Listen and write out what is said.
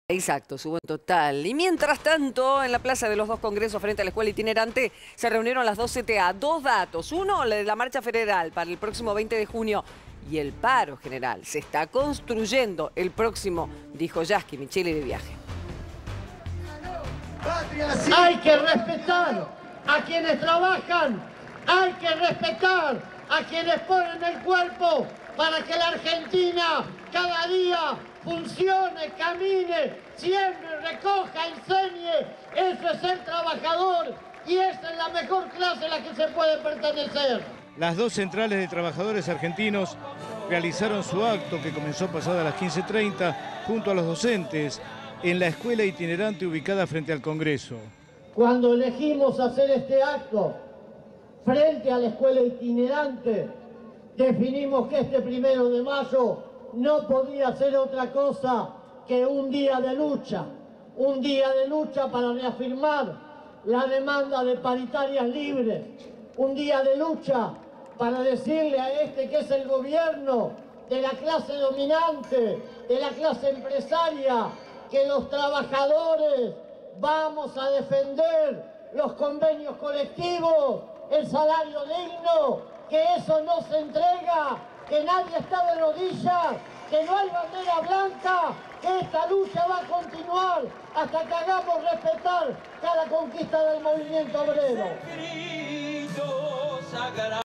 Exacto, subo en total. Y mientras tanto, en la plaza de los dos congresos frente a la escuela itinerante, se reunieron las dos CTA. Dos datos. Uno, la de la marcha federal para el próximo 20 de junio. Y el paro general se está construyendo el próximo, dijo Yasky Micheli de viaje. Hay que respetar a quienes trabajan, hay que respetar a quienes ponen el cuerpo para que la Argentina cada día funcione, camine, siembre, recoja, enseñe. Eso es ser trabajador y esa es la mejor clase a la que se puede pertenecer. Las dos centrales de trabajadores argentinos realizaron su acto que comenzó pasada las 15:30 junto a los docentes en la escuela itinerante ubicada frente al Congreso. Cuando elegimos hacer este acto frente a la escuela itinerante, definimos que este 1 de mayo no podía ser otra cosa que un día de lucha para reafirmar la demanda de paritarias libres, un día de lucha para decirle a este que es el gobierno de la clase dominante, de la clase empresaria, que los trabajadores vamos a defender los convenios colectivos, el salario digno, que eso no se entrega, que nadie está de rodillas, que no hay bandera blanca, que esta lucha va a continuar hasta que hagamos respetar cada conquista del movimiento obrero.